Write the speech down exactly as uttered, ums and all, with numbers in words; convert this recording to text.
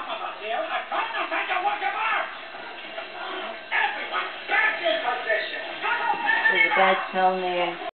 of us here are trying to find a work of art. Everyone back in position. There's a bad smell in the air.